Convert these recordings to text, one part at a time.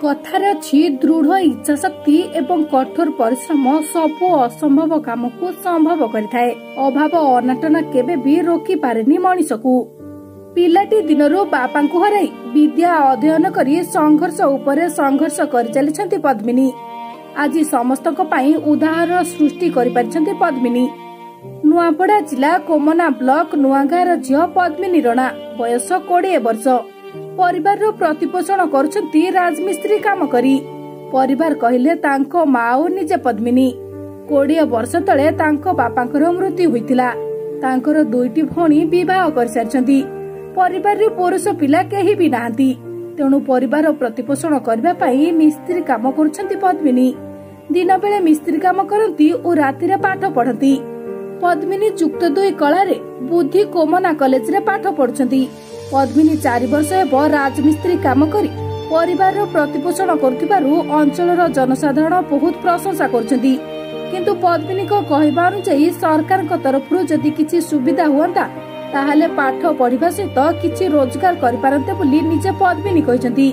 कथार अछि दृढ़ इच्छा शक्ति एवं कठोर परिश्रम सबु असंभव काम को संभव करिथाए। अभाव अनाटन केबे भी रोकी पारेनी मनीष को। पिलाटी दिनरू बापा को हराई विद्या अध्ययन करी संघर्ष उपरे संघर्ष कर चलिछंती पद्मिनी। आज समस्तक पई उदाहरण सृष्टि करि परिछंती पद्मिनी। नुआपड़ा जिला कोमना ब्लॉक नुआगार झियो पद्मिनी रणा बयस 20 वर्ष। परिवार प्रतिपोषण करुछंती राजमिस्त्री काम करी। परिवार कहिले तांको माओ निजे पद्मिनी। 20 वर्ष तले तांको बापांकर मृत्यु होइतिला। तांकर दुईटी भणी विवाह करसारछंती। परिवार रे पुरुष पिला केही भी नांती। तेणु परिवार प्रतिपोषण करबा पई मिस्त्री काम करुछंती पद्मिनी। दिन बेले मिस्त्री काम करंती और राति रे पाठ पढंती। पद्मिनी युक्त 2 कला रे बुद्धि कोमना कॉलेज रे पाठ पढुछंती। पद्मिनी 4 वर्ष हेब राजमिस्त्री काम करी परिवार प्रतिपोषण करुथिबारु अंचलर जनसाधारण बहुत प्रशंसा करछंती। किंतु पद्मिनी को कहबा अनुसार सरकार को तरफरु जदि किछि सुविधा हुअंता ताहाले पाठ पढिबा सहित किछि रोजगार करि पारंते बोली निजे पद्मिनी कहिसंती।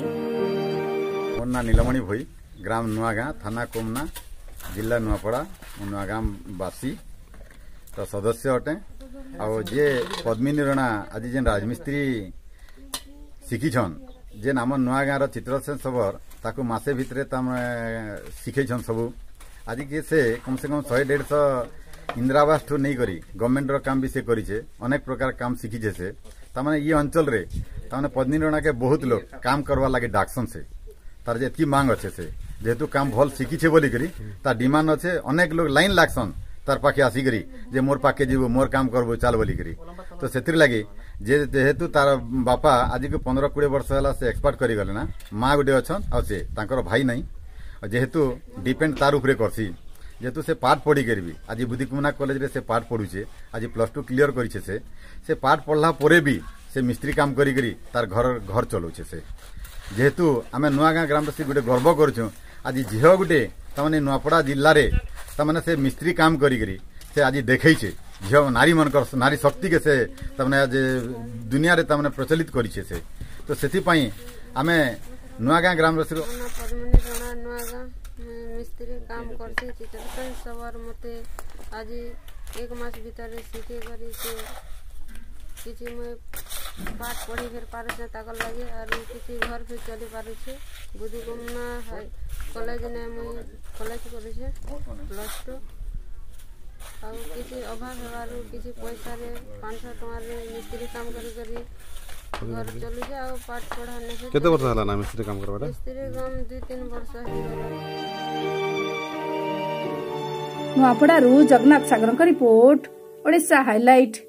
मोना नीलमणि भई ग्राम नुआगां थाना कोमना जिला नुआपड़ा नुआगां बासी तो सदस्य अटे। आ जे पद्मिनी रणा आज जेन राजमिस्त्री शिखिछन जे नाम नुआगां चित्रसेन सबर ताकू मासे भितरे शिखेछन सबू। आज के से कम 100-150 इंदिरावास ठू नहीं करी गवर्नमेंट रो काम भी से करिछे। अनेक प्रकार काम शिखिछे से तामाने ये अंचल रे तामाने पद्मिनी रणा के बहुत लोग काम करवा लागे डाक्सन से तार जेतकी मांग अच्छे से जेहेतु काम भल शिखिछे बोली करी तार डिमांड अच्छे। अनेक लोग लाइन लागसन तार पाखे आसिकरी जे मोर पाखे जीवो मोर काम करबो चाल बोली करी। तो सेतिर लागी जेहेतु तार बापा आज के 15-20 वर्ष होला से एक्सपर्ट करी गले ना माँ गुटे अच्छन आ से तांकर भाई नहीं जेहेतु डिपेंड तार उपरे करसी। जेहेतु से पाठ पढ़ी करबी आज बुद्धिकुमना कॉलेज रे से पाठ पढ़ुचे आज +2 क्लियर करिछे से पाठ पढ़ला परे भी से मिस्त्री काम करी करी तार घर चलौछे से। जेहेतु आमे नुआगां ग्रामवासी गुटे गर्व करछु आज झियो गुटे तमाने नुआपड़ा जिल्ला रे तमाने से मिस्त्री काम करी करी से आज देखैछे झियो नारी मनकर नारी शक्ति के से तमाने आज दुनिया रे तमाने प्रचलित करिछे से। तो सेति पई आमे नुआगां ग्रामवासी पद्मिनी रणा नुआगां मिस्त्री काम करते चित्रसेन सबर मते आज 1 मास भीतर सीखे करी से किछि मैं पाठ पढ़ी फिर पारे से ताकल लागे और किछि घर पे चली पारे छे। बुद्धिकुमना कॉलेज ने मैं कॉलेज करे छे +2 आ किछि अभाव हेबारु किछि पैसा रे 500 टका रे मिस्त्री काम करी करी घर चली जा आ पाठ पढ़ा ने केते वर्ष हला ना मिस्त्री काम करबाटा मिस्त्री काम 2-3 वर्ष हेला। नुआपड़ा जगन्नाथ सागर का रिपोर्ट ओडिशा हाइलाइट।